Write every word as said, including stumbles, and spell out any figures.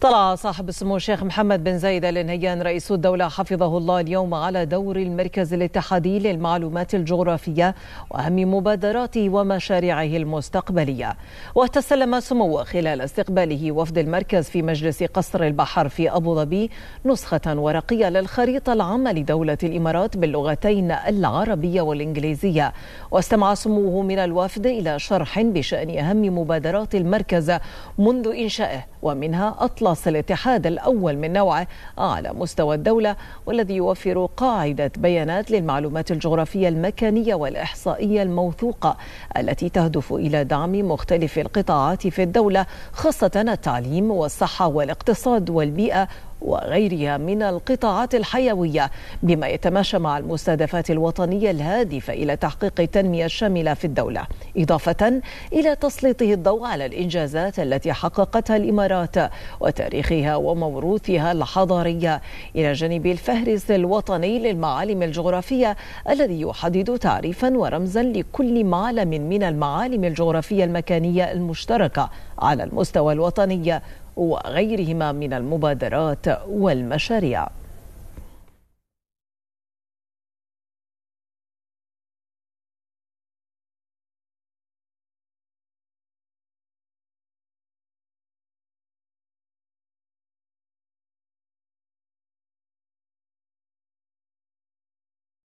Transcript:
اطلع صاحب السمو الشيخ محمد بن زايد آل نهيان رئيس الدولة حفظه الله اليوم على دور المركز الاتحادي للمعلومات الجغرافية وأهم مبادراته ومشاريعه المستقبلية. وتسلم سموه خلال استقباله وفد المركز في مجلس قصر البحر في أبو ظبي نسخة ورقية للخريطة العامة لدولة الإمارات باللغتين العربية والإنجليزية. واستمع سموه من الوفد إلى شرح بشأن أهم مبادرات المركز منذ إنشائه، ومنها أطلس الاتحاد الأول من نوعه على مستوى الدولة، والذي يوفر قاعدة بيانات للمعلومات الجغرافية المكانية والإحصائية الموثوقة التي تهدف إلى دعم مختلف القطاعات في الدولة، خاصة التعليم والصحة والاقتصاد والبيئة وغيرها من القطاعات الحيوية، بما يتماشى مع المستهدفات الوطنية الهادفة إلى تحقيق التنمية الشاملة في الدولة، إضافة إلى تسليطه الضوء على الإنجازات التي حققتها الإمارات وتاريخها وموروثها الحضاري، إلى جانب الفهرس الوطني للمعالم الجغرافية الذي يحدد تعريفا ورمزا لكل معلم من المعالم الجغرافية المكانية المشتركة على المستوى الوطني وغيرهما من المبادرات والمشاريع.